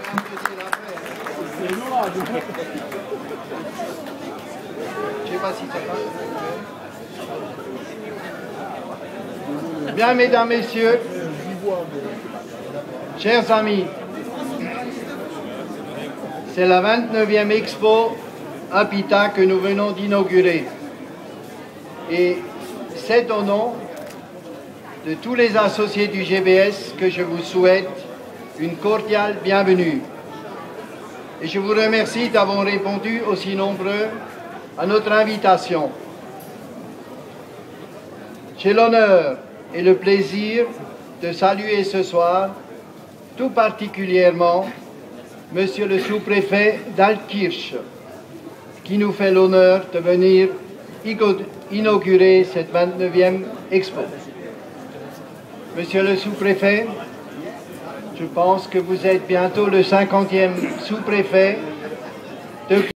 Je sais pas si ça passe. Bien, mesdames, messieurs, chers amis, c'est la 29e Expo Habitat que nous venons d'inaugurer. Et c'est au nom de tous les associés du GBS que je vous souhaite une cordiale bienvenue. Et je vous remercie d'avoir répondu aussi nombreux à notre invitation. J'ai l'honneur et le plaisir de saluer ce soir tout particulièrement Monsieur le sous-préfet d'Altkirch, qui nous fait l'honneur de venir inaugurer cette 29e Expo. Monsieur le sous-préfet, je pense que vous êtes bientôt le 50e sous-préfet